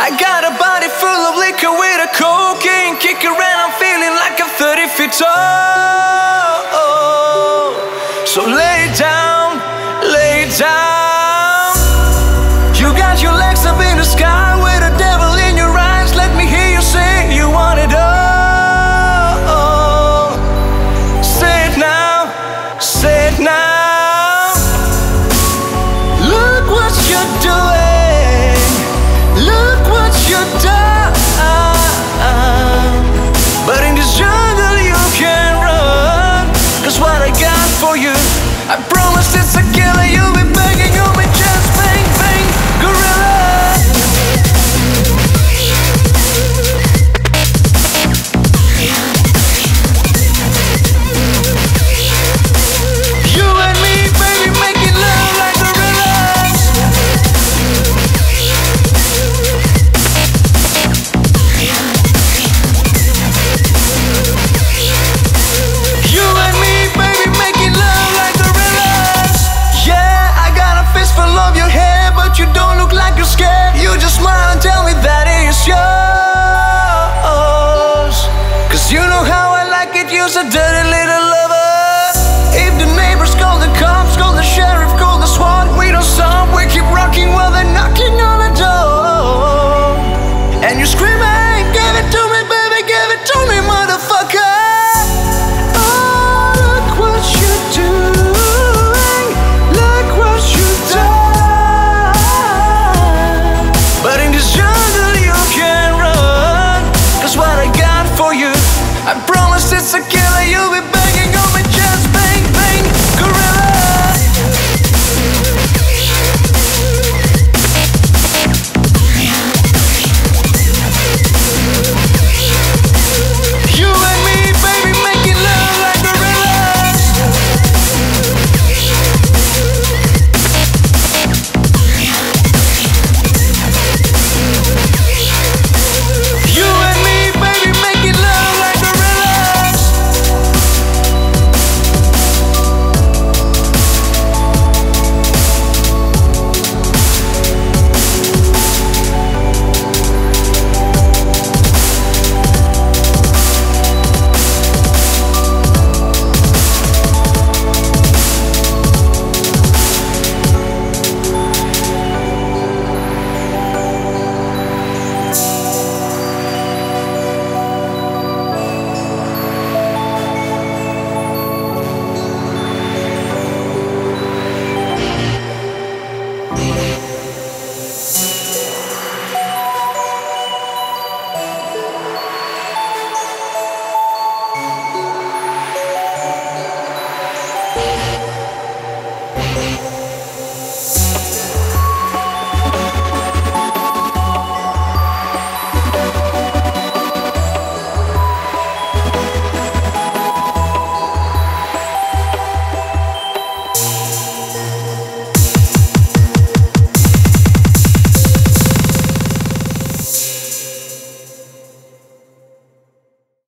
I got a body full of liquor with a cocaine kicker, and I'm feeling like I'm 30 feet tall. So lay down, lay down. You got your legs up in the sky with a devil in your eyes. Let me hear you say you want it all. Say it now, say it now. Look what you're doing, look what you've done. But in this jungle you can't run, 'cause what I got for you, I promise it's a killer. You'll be begging, you'll be just bang, bang, gorilla. You and me, baby, making love like gorillas. You and me, baby, making love like gorillas. Yeah, I got a fistful of your hair, but you don't look like you're scared. You just smile and tell me that it is yours. 'Cause you know how I like it, you're so dirty